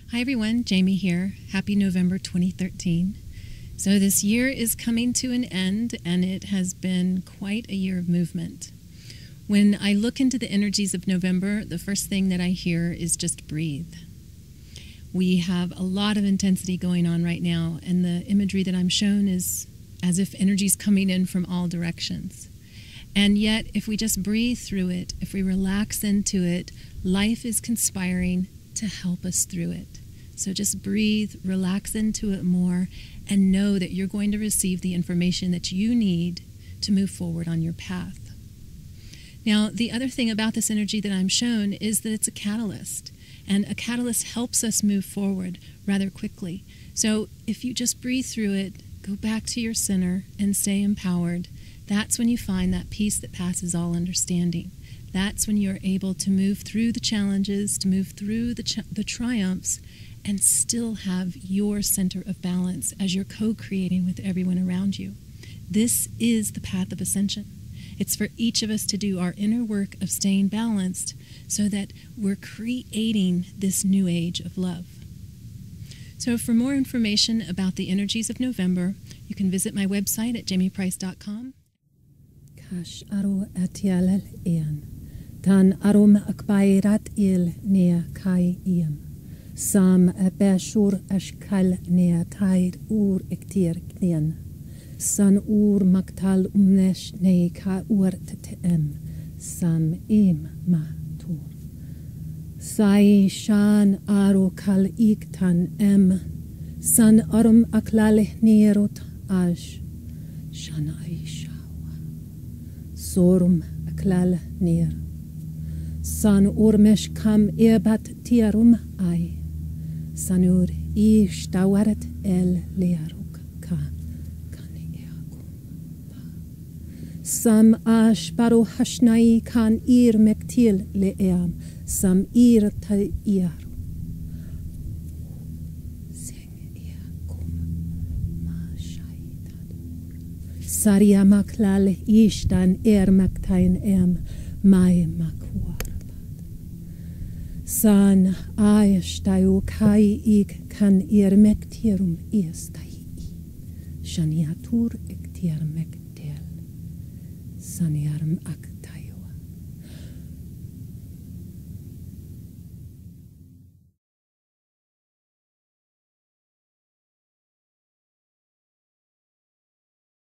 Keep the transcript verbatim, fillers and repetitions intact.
Hi everyone, Jamie here. Happy November twenty thirteen. So this year is coming to an end, and it has been quite a year of movement. When I look into the energies of November, the first thing that I hear is just breathe. We have a lot of intensity going on right now, and the imagery that I'm shown is as if energy's coming in from all directions. And yet, if we just breathe through it, if we relax into it, life is conspiring to help us through it. So just breathe, relax into it more, and know that you're going to receive the information that you need to move forward on your path. Now, the other thing about this energy that I'm shown is that it's a catalyst, and a catalyst helps us move forward rather quickly. So if you just breathe through it, go back to your center and stay empowered, that's when you find that peace that passes all understanding. That's when you're able to move through the challenges, to move through the, ch the triumphs, and still have your center of balance as you're co-creating with everyone around you. This is the path of ascension. It's for each of us to do our inner work of staying balanced so that we're creating this new age of love. So for more information about the energies of November, you can visit my website at jamye price dot com. Kash aro atialal ian. Tan arom akbairat il nea kai iem. Sam beshur ashkal nea tair ur ektir knien. San ur maktal umnesh ne ka ur tetem. Sam im ma tur. Sai shan aro kal iktan em. San arom aklal nerot ash. Shan aishawa. Sorum aklal ner. San urmesh kam ebat tiarum ai. Sanur I stawaret el learuk ka kan eakum pa. Sam ash baro hashnai kan ir mektil leam. Sam ir ta iaru. Seng eakum ma shaitad. Saria maklal ishtan er maktain em mai makwar. San aestaio kai ik kan ir mektirum estai. Shaniatur ektir mektel. Saniarm ak